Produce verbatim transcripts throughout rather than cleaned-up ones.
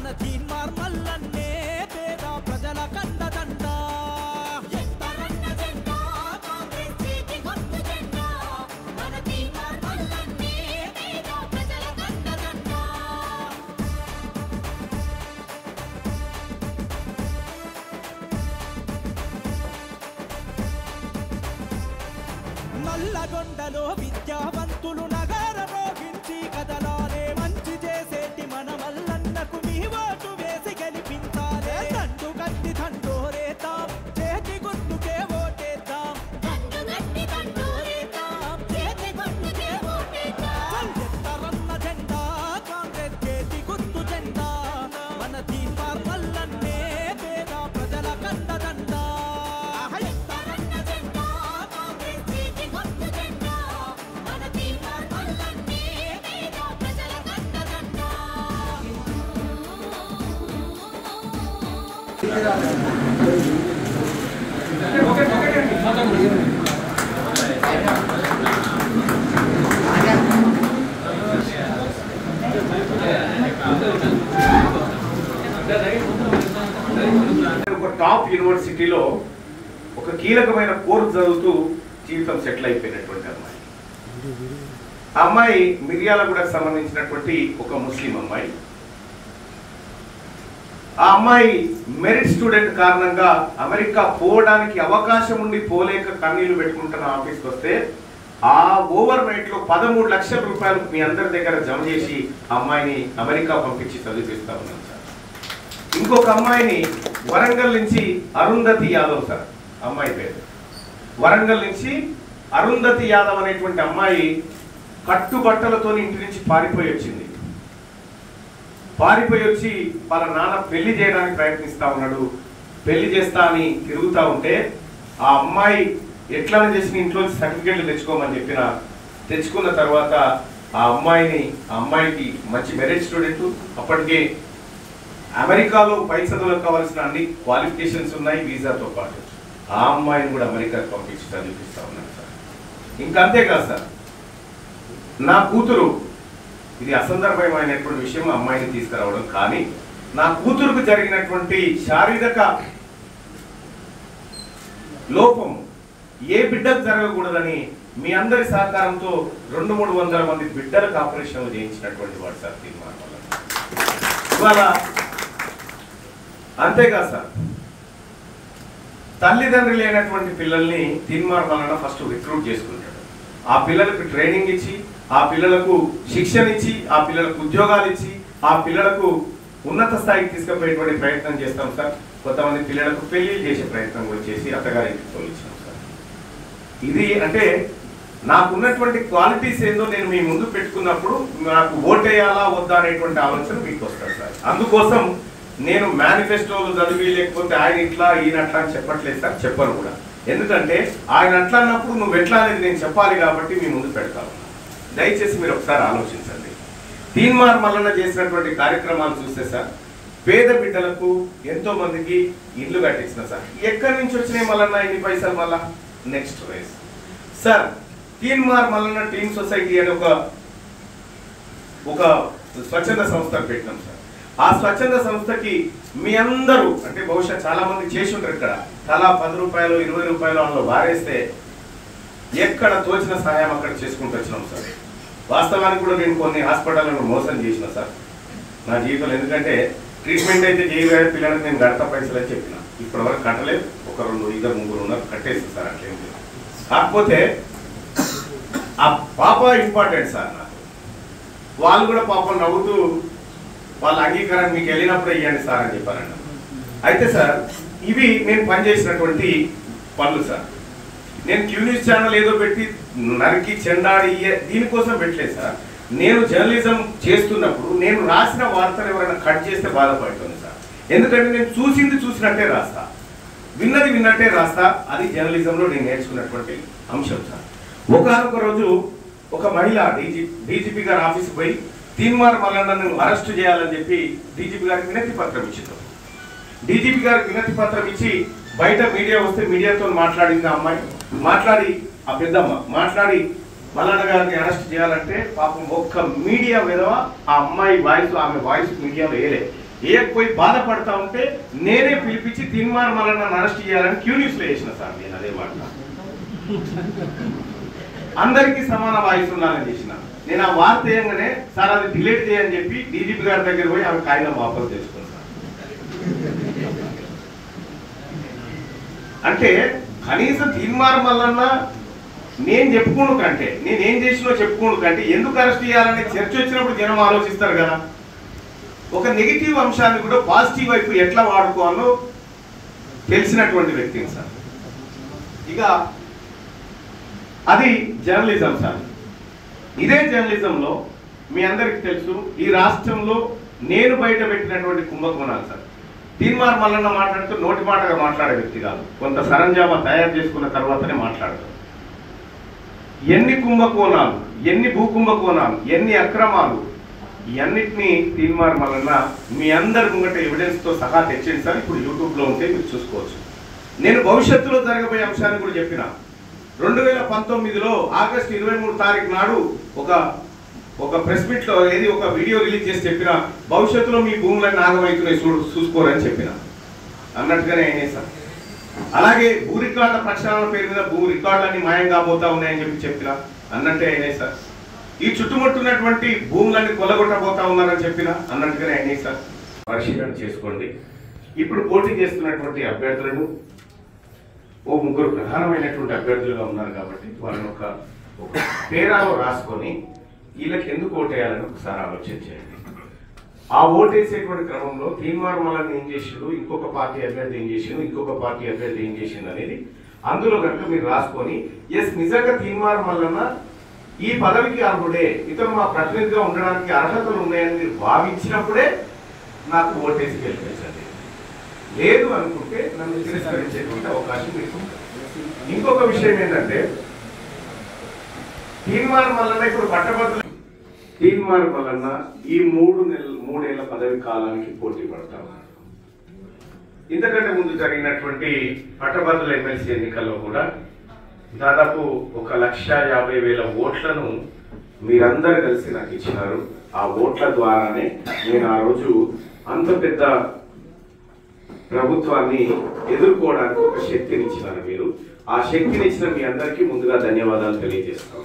మన తీన్మార్ మల్లన్నే పేద ప్రజల కండదండ ఎత్తరన్న జెండా కాంగ్రెస్ చేతి గుర్తు జెండా మన తీన్మార్ మల్లన్నే పేద ప్రజల కండదండ నల్లగొండలో విద్యావంతులు నగర మోగించి కదలాలే మంచి చేసేటి మన మల్లన్నకు మీ ఓటు వేసి గెలిపించాలే దండు గట్టి దండోరేతాం చేతి గుర్తుకే ఓటేద్దాం దండు గట్టి దండోరేతాం చేతి గుర్తుకే ఓటేద్దాం ఎత్తరన్న జెండా కాంగ్రెస్ చేతి గుర్తు జెండా మన తీన్మార్ మల్లన్నే పేద ప్రజల కండదండ ఎత్తరన్న జెండా కాంగ్రెస్ చేతి గుర్తు జెండా మన తీన్మార్ మల్లన్నే పేద ప్రజల కండదండ ఒక టాప్ యూనివర్సిటీలో ఒక కీలకమైన కోర్సు చదువుతూ జీవితం సెటిల్ అయిపోయినటువంటి అమ్మాయి ఆ అమ్మాయి మిర్యాలగూడకు సంబంధించినటువంటి ఒక ముస్లిం అమ్మాయి ఆ అమ్మాయి మెరిట్ స్టూడెంట్ కారణంగా అమెరికా పోవడానికి అవకాశం ఉండి పోలేక కన్నీళ్లు పెట్టుకుంటున్న ఆఫీస్కి వస్తే ఆ ఓవర్ నైట్ లో పదమూడు లక్షల రూపాయలు మీ అందరి దగ్గర జమ చేసి అమ్మాయిని అమెరికా పంపించి చదివిపిస్తా ఉన్నాం సార్. ఇంకొక అమ్మాయిని వరంగల్ నుంచి అరుంధతి యాదవ్ సార్ అమ్మాయి పేరు వరంగల్ నుంచి అరుంధతి యాదవ్ అనేటువంటి అమ్మాయి కట్టుబట్టలతో ఇంటి నుంచి పారిపోయి వచ్చింది. పారిపోయి వచ్చి వాళ్ళ నాన్న పెళ్లి చేయడానికి ప్రయత్నిస్తా ఉన్నాడు. పెళ్లి చేస్తా అని తిరుగుతా ఉంటే ఆ అమ్మాయి ఎట్లా చేసి ఇంట్లో సర్టిఫికేట్లు తెచ్చుకోమని చెప్పిన తెచ్చుకున్న తర్వాత ఆ అమ్మాయిని ఆ అమ్మాయికి మంచి మెరిట్ స్టూడెంట్, అప్పటికే అమెరికాలో పై చదువులకు కావాల్సిన అన్ని క్వాలిఫికేషన్స్ ఉన్నాయి వీసాతో పాటు. ఆ అమ్మాయిని కూడా అమెరికాకు పంపించి చదివిపిస్తా ఉన్నాను సార్. ఇంకా అంతేకాదు సార్, నా కూతురు ఇది అసందర్భమైనటువంటి విషయం అమ్మాయిని తీసుకురావడం, కానీ నా కూతురుకు జరిగినటువంటి శారీరక లోపం ఏ బిడ్డకు జరగకూడదని మీ అందరి సహకారంతో రెండు మూడు వందల మంది బిడ్డలకు ఆపరేషన్లు చేయించినటువంటి వాడు సార్ తీర్మానం వల్ల. ఇవాళ అంతేకాదు సార్, తల్లిదండ్రులు లేనటువంటి పిల్లల్ని తీర్మానం వలన ఫస్ట్ రిక్రూట్ చేసుకుంటాడు. ఆ పిల్లలకు ట్రైనింగ్ ఇచ్చి, ఆ పిల్లలకు శిక్షణ ఇచ్చి, ఆ పిల్లలకు ఉద్యోగాలు ఇచ్చి, ఆ పిల్లలకు ఉన్నత స్థాయికి తీసుకుపోయేటువంటి ప్రయత్నం చేస్తాం సార్. కొంతమంది పిల్లలకు పెళ్లి చేసే ప్రయత్నం కూడా చేసి అత్తగారికి తోలించాం సార్. ఇది అంటే నాకున్నటువంటి క్వాలిటీస్ ఏందో నేను మీ ముందు పెట్టుకున్నప్పుడు నాకు ఓటేయాలా వద్దా అనేటువంటి ఆలోచన మీకు వస్తుంది సార్. అందుకోసం నేను మేనిఫెస్టోలు చదివి లేకపోతే ఆయన ఇట్లా ఈయన అట్లా అని చెప్పట్లేదు సార్, చెప్పను కూడా. ఎందుకంటే ఆయన అట్లా అన్నప్పుడు నువ్వు ఎట్లా అనేది నేను చెప్పాలి కాబట్టి మీ ముందు పెడతాను. దయచేసి మీరు ఒకసారి ఆలోచించండి. తీన్మార్ మల్లన్న చేసినటువంటి కార్యక్రమాలు చూస్తే సార్, పేద బిడ్డలకు ఎంతో మందికి ఇల్లు కట్టించిన సార్. ఎక్కడి నుంచి వచ్చినాయి మల్లన్న ఇన్ని పైసలు? మళ్ళా next rice sir, Teenmaar Mallanna team society అని ఒక ఒక స్వచ్ఛంద సంస్థ పెట్టినాం సార్. ఆ స్వచ్ఛంద సంస్థకి మీ అందరూ అంటే బహుశా చాలా మంది చేసి ఉంటారు. ఇక్కడ తలా పది రూపాయలు ఇరవై రూపాయలు అందులో వారేస్తే ఎక్కడ తోచిన సహాయం అక్కడ చేసుకుంటూ వచ్చినాం సార్. వాస్తవానికి కూడా నేను కొన్ని హాస్పిటల్లను మోసం చేసిన సార్ నా జీవితంలో. ఎందుకంటే ట్రీట్మెంట్ అయితే చేయలేదు, పిల్లలకు నేను గడత పైసలు అని చెప్పిన. ఇప్పటివరకు కట్టలేదు, ఒక రెండు ఇద్దరు ముగ్గురు ఉన్నారు కట్టేసి సార్. అట్లేం లేదు. కాకపోతే ఆ పాప ఇంపార్టెంట్ సార్ నాకు. వాళ్ళు కూడా పాపం నవ్వుతూ వాళ్ళ అంగీకారం మీకు వెళ్ళినప్పుడే ఇవ్వండి సార్ అని చెప్పారండి. అయితే సార్ ఇవి నేను పనిచేసినటువంటి పనులు సార్. నేను క్యూ న్యూస్ ఛానల్ ఏదో పెట్టి నరికి చెండాడి దీనికోసం పెట్టలేదు సార్. నేను జర్నలిజం చేస్తున్నప్పుడు నేను రాసిన వార్తలు ఎవరైనా కట్ చేస్తే బాధపడుతుంది సార్. ఎందుకంటే నేను చూసింది చూసినట్టే రాస్తా, విన్నది విన్నట్టే రాస్తా. అది జర్నలిజంలో నేను నేర్చుకున్నటువంటి అంశం సార్. ఒకనొక రోజు ఒక మహిళ డీజీ డీజీపీ గారి ఆఫీస్కి పోయి తీన్మార్ మల్లన్నను అరెస్ట్ చేయాలని చెప్పి డీజీపీ గారికి వినతి పత్రం ఇచ్చింది. డీజీపీ గారికి వినతి పత్రం ఇచ్చి బయట మీడియా వస్తే మీడియాతో మాట్లాడింది ఆ అమ్మాయి. మాట్లాడి ఆ పెద్దమ్మ మాట్లాడి మల్లన్న గారిని అరెస్ట్ చేయాలంటే పాపం ఒక్క మీడియా విధవ ఆ అమ్మాయి వాయిస్ ఆమె వాయిస్ మీడియాలో వేయలే. వేయకపోయి బాధపడతా ఉంటే నేనే పిలిపించి తీన్మార్ మల్లన్న అరెస్ట్ చేయాలని క్యూ న్యూస్ లో వేసిన సార్ నేను అదే మాట. అందరికీ సమాన వాయిస్ ఉండాలని చేసిన నేను ఆ వార్త వేయంగానే సార్ అది డిలీట్ చేయని చెప్పి డీజీపీ గారి దగ్గర పోయి ఆమె కాగితం వాపసు తెచ్చుకున్నాను సార్. అంటే కనీసం తీన్మార్ మల్లన్న నేను చెప్పుకోను కంటే నేనేం చేసినో చెప్పుకోను కంటే ఎందుకు అరెస్ట్ చేయాలని చర్చ వచ్చినప్పుడు జనం ఆలోచిస్తారు కదా. ఒక నెగిటివ్ అంశాన్ని కూడా పాజిటివ్ వైపు ఎట్లా వాడుకోవాలో తెలిసినటువంటి వ్యక్తిని సార్. ఇక అది జర్నలిజం సార్. ఇదే జర్నలిజంలో మీ అందరికీ తెలుసు ఈ రాష్ట్రంలో నేను బయట పెట్టినటువంటి కుంభకోణాలు సార్. తీన్మార్ మల్లన్న మాట్లాడుతూ నోటి మాటగా మాట్లాడే వ్యక్తి కాదు, కొంత సరంజామా తయారు చేసుకున్న తర్వాతనే మాట్లాడతారు. ఎన్ని కుంభకోణాలు, ఎన్ని భూ కుంభకోణాలు, ఎన్ని అక్రమాలు, ఇవన్నిటినీ తీన్మార్ మల్లన్న మీ అందరి ముంగట ఎవిడెన్స్తో సహా తెచ్చింది సార్. ఇప్పుడు యూట్యూబ్లో ఉంటే మీరు చూసుకోవచ్చు. నేను భవిష్యత్తులో జరగబోయే అంశాన్ని కూడా చెప్పిన. రెండు వేల పంతొమ్మిదిలో ఆగస్టు ఇరవై మూడు తారీఖు నాడు ఒక ఒక ప్రెస్ మీట్ లో ఏది ఒక వీడియో రిలీజ్ చేసి చెప్పిన భవిష్యత్తులో మీ భూములన్నీ నాగమవుతున్నాయి చూ చూసుకోరని చెప్పిన అన్నట్టుగానే అయినాయి సార్. అలాగే భూ రికార్డుల ప్రక్షాళన పేరు మీద భూ రికార్డులన్నీ మాయం కాబోతా ఉన్నాయని చెప్పి చెప్పిన అన్నట్టే అయినాయి సార్. ఈ చుట్టుముట్టున్నటువంటి భూములన్నీ కొల్లగొట్టబోతా ఉన్నారని చెప్పిన అన్నట్టుగానే అయినాయి సార్. పరిశీలన చేసుకోండి. ఇప్పుడు పోటీ చేస్తున్నటువంటి అభ్యర్థులను ఓ ముగ్గురు ప్రధానమైనటువంటి అభ్యర్థులుగా ఉన్నారు కాబట్టి వాళ్ళని ఒక ఒక పేరాలో రాసుకొని వీళ్ళకి ఎందుకు ఓటేయాలని ఒకసారి ఆలోచన చేయండి. ఆ ఓటేసేటువంటి క్రమంలో తీన్మార్ మల్లన్న ఏం చేసిండు, ఇంకొక పార్టీ అభ్యర్థి ఏం చేసిండు, ఇంకొక పార్టీ అభ్యర్థి ఏం చేసిండు అనేది అందులో కనుక మీరు రాసుకొని ఎస్ నిజంగా తీన్మార్ మల్లన్న ఈ పదవికి అర్హుడే, ఇతను మా ప్రతినిధిగా ఉండడానికి అర్హతలు ఉన్నాయని మీరు భావించినప్పుడే నాకు ఓటేసి గెలిపించండి. లేదు అనుకుంటే నన్ను తిరస్కరించేటువంటి అవకాశం మీకు. ఇంకొక విషయం ఏంటంటే తీన్మార్ మల్లన్న ఇప్పుడు పట్టభద్రులు తీన్మార్ మల్లన్న ఈ మూడు నెలల మూడేళ్ల పదవి కాలానికి పోటీ పడతారు. ఇంతకంటే ముందు జరిగినటువంటి పట్టభద్రుల ఎమ్మెల్సీ ఎన్నికల్లో కూడా దాదాపు ఒక లక్ష యాభై వేల ఓట్లను మీరందరూ కలిసి నాకు ఇచ్చినారు. ఆ ఓట్ల ద్వారానే నేను ఆ రోజు అంత పెద్ద ప్రభుత్వాన్ని ఎదుర్కోవడానికి ఒక శక్తిని ఇచ్చినారు మీరు. ఆ శక్తిని ఇచ్చిన మీ అందరికీ ముందుగా ధన్యవాదాలు తెలియజేస్తాను.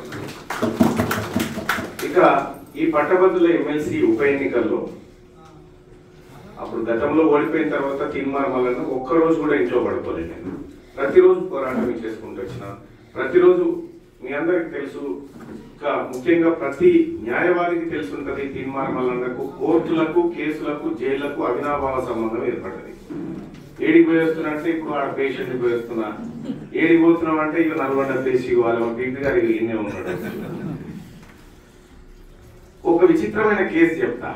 ఇక ఈ పట్టభద్రుల ఎమ్మెల్సీ ఉప ఎన్నికల్లో అప్పుడు గతంలో ఓడిపోయిన తర్వాత తీన్మార్ మల్లన్న ఒక్కరోజు కూడా ఇంట్లో పడుకోలేదు. నేను ప్రతిరోజు పోరాటం చేసుకుంటూ వచ్చిన, ప్రతిరోజు మీ అందరికి తెలుసు, ఇంకా ముఖ్యంగా ప్రతి న్యాయవాదికి తెలిసి ఉంటుంది తీన్మార్ మల్లన్నకు కోర్టులకు, కేసులకు, జైళ్లకు అవినాభావ సంబంధం ఏర్పడ్డది. ఏడికి పోయి వస్తున్నట్టే ఇప్పుడు ఆడ పేషెంట్ పోయి వస్తున్నా, ఏడికి పోతున్నాం అంటే ఇక నల్గొండ పేసి వాళ్ళ టీపీ గారు ఇన్నే ఉన్నాడు. ఒక విచిత్రమైన కేసు చెప్తా,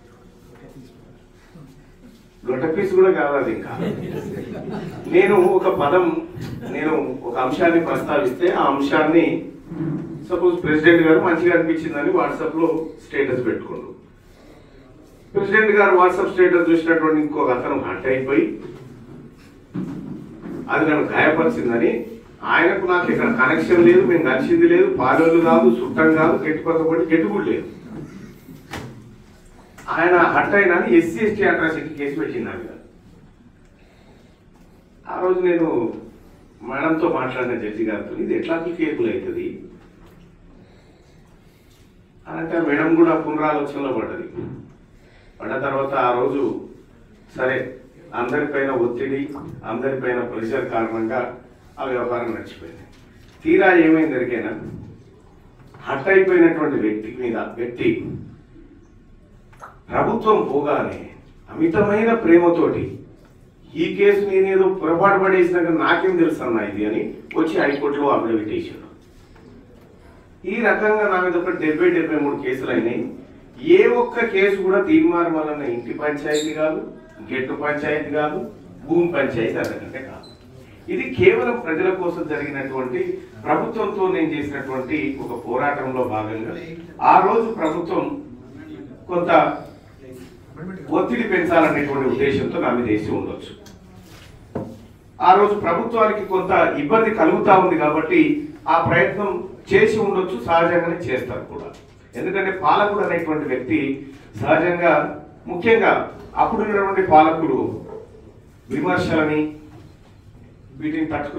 లొట్ట పీసు కూడా కావాలి. ఇంకా నేను ఒక పదం నేను ఒక అంశాన్ని ప్రస్తావిస్తే ఆ అంశాన్ని సపోజ్ ప్రెసిడెంట్ గారు మంచిగా అనిపించిందని వాట్సాప్ లో స్టేటస్ పెట్టుకోండు. ప్రెసిడెంట్ గారు వాట్సాప్ స్టేటస్ చూసినటువంటి ఇంకొక అతను హట్ అయిపోయి అది నన్ను గాయపరిచిందని, ఆయనకు నాకు ఇక్కడ కనెక్షన్ లేదు, మేము కలిసింది లేదు, పాలోళ్ళు కాదు, చుట్టం కాదు, గట్టిపక్కబడి గట్టి కూడా లేదు. ఆయన హట్ అయినా ఎస్సీ ఎస్టీ అట్రాసిటీ కేసు పెట్టినారు కదా. ఆ రోజు నేను మేడంతో మాట్లాడిన జడ్జి గారితో ఇది ఎట్లా కేకులు అవుతుంది అంటే మేడం కూడా పునరాలోచనలో పడ్డది. పడ్డ తర్వాత ఆ రోజు సరే అందరిపైన ఒత్తిడి, అందరిపైన ప్రెషర్ కారణంగా ఆ వ్యవహారం నడిచిపోయింది. తీరా ఏమైంది దొరికైనా హట్ అయిపోయినటువంటి వ్యక్తి మీద వ్యక్తి ప్రభుత్వం పోగానే అమితమైన ప్రేమతోటి ఈ కేసు నేనేదో పొరపాటు పడేసినాక నాకేం తెలుసు అన్నా ఇది అని వచ్చి హైకోర్టులో అఫిడవిట్ వేసాడు. ఈ రకంగా నా మీద ఒక డెబ్బై డెబ్బై మూడు కేసులు అయినాయి. ఏ ఒక్క కేసు కూడా తీన్మార్ మల్లన్న ఇంటి పంచాయతీ కాదు, గెట్టు పంచాయతీ కాదు, భూమి పంచాయతీ అంతకంటే కాదు. ఇది కేవలం ప్రజల కోసం జరిగినటువంటి ప్రభుత్వంతో నేను చేసినటువంటి ఒక పోరాటంలో భాగంగా ఆ రోజు ప్రభుత్వం కొంత ఒత్తిడి పెంచాలనేటువంటి ఉద్దేశంతో నా మీద వేసి ఉండొచ్చు. ఆ రోజు ప్రభుత్వానికి కొంత ఇబ్బంది కలుగుతా ఉంది కాబట్టి ఆ ప్రయత్నం చేసి ఉండొచ్చు, సహజంగానే చేస్తారు కూడా. ఎందుకంటే పాలకుడు అనేటువంటి వ్యక్తి సహజంగా ముఖ్యంగా అప్పుడున్నటువంటి పాలకులు విమర్శలని వీటిని తట్టుకు